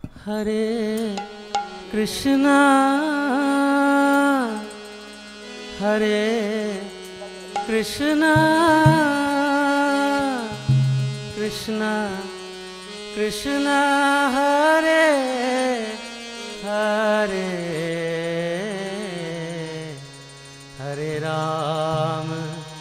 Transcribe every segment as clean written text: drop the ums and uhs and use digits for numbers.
हरे कृष्णा हरे कृष्णा कृष्णा कृष्णा हरे हरे हरे राम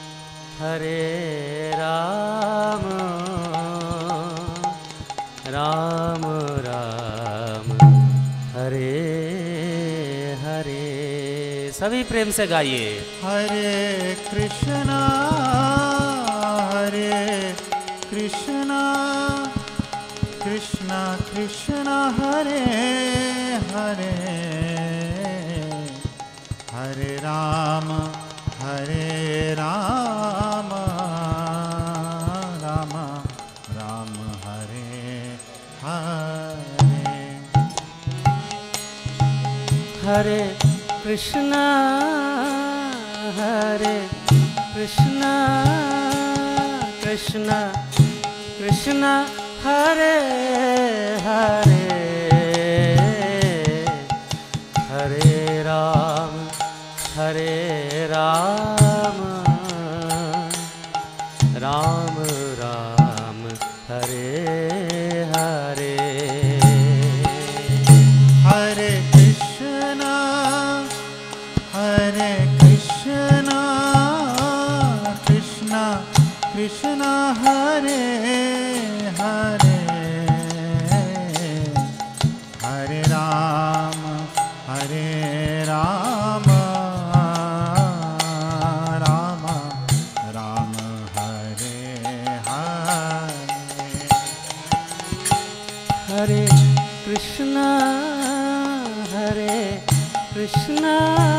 राम राम हरे हरे। सभी प्रेम से गाइए। हरे कृष्णा कृष्णा कृष्णा हरे हरे हरे राम राम राम हरे हरे। हरे कृष्णा कृष्णा कृष्णा हरे हरे हरे राम राम राम हरे हरे। हरे कृष्णा कृष्णा कृष्णा हरे हरे हरे राम राम राम हरे हरे। हरे कृष्णा कृष्णा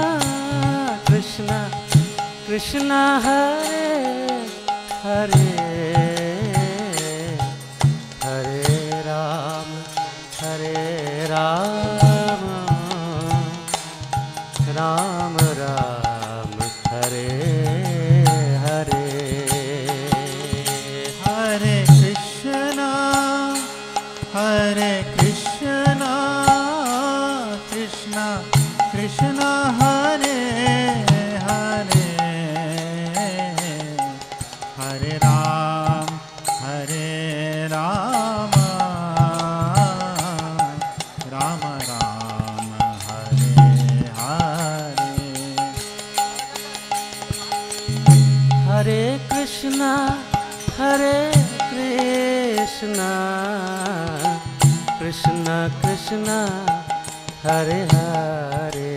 कृष्णा हरे हरे हरे राम राम राम हरे हरे। हरे कृष्णा कृष्णा कृष्णा हरे हरे हरे राम राम राम हरे हरे। हरे कृष्णा कृष्णा कृष्णा हरे हरे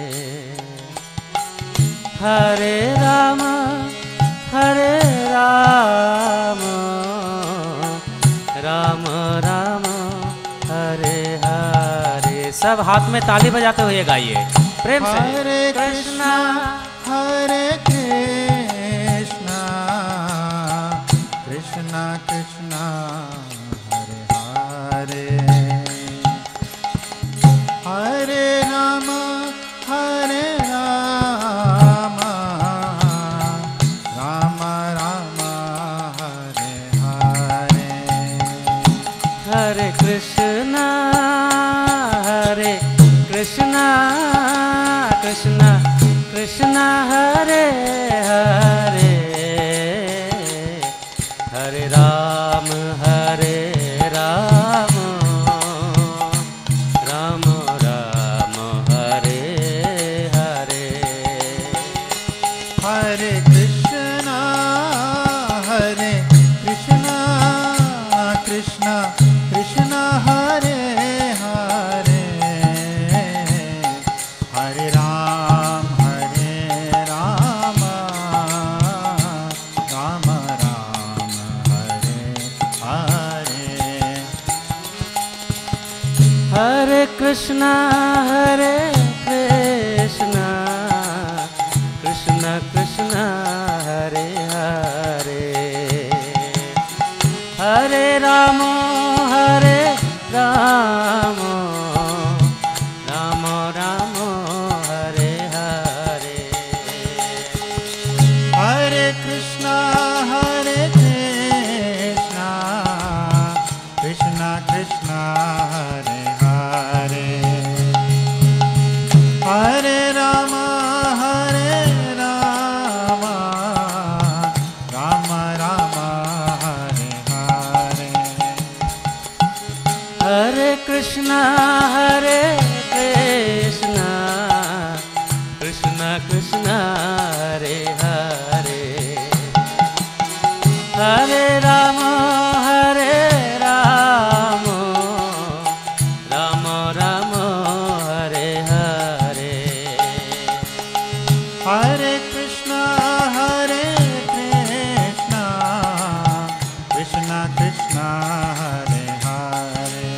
हरे राम राम राम हरे हरे। सब हाथ में ताली बजाते हुए गाइए प्रेम से। हरे कृष्णा कृष्णा कृष्णा हरे हरे हरे राम राम हरे हरे। हरे कृष्णा कृष्णा कृष्णा हरे हरे हरे राम राम राम हरे हरे। हरे कृष्णा कृष्णा कृष्णा हरे हरे हरे राम राम हरे हरे। हरे कृष्णा कृष्णा कृष्णा हरे हरे हरे राम राम राम हरे हरे। हरे कृष्णा कृष्णा कृष्णा हरे हरे हरे कृष्णा कृष्णा कृष्णा हरे हरे, हरे राम राम राम हरे हरे। हरे कृष्णा कृष्णा कृष्णा हरे हरे,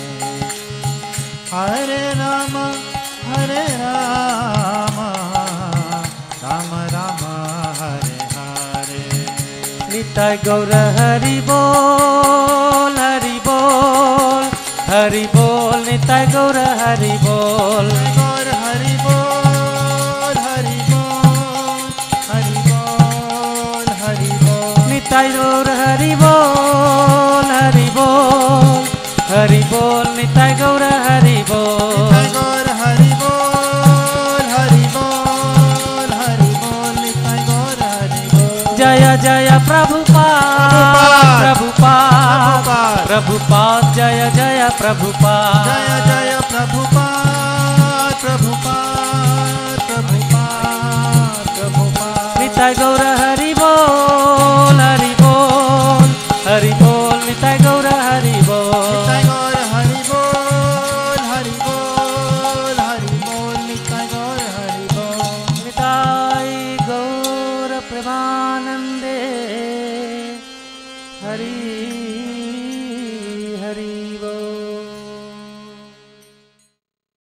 हरे राम राम राम हरे हरे। निताय गौर हरि बोल हरि बोल हरि बोल, निताय गौर हरि बोल। गौर हरि बोल हरि बोल हरि बोल हरि बोल। निताय गौर हरि बोल हरि बोल हरि बोल, निताय गौर हरि बोल। गौर हरि बोल हरि बोल हरि बोल, निताय गौर हरि बोल। जय जय प्रभुपाद प्रभुपाद प्रभुपाद, जय जय प्रभुपाद। जय जय प्रभुपाद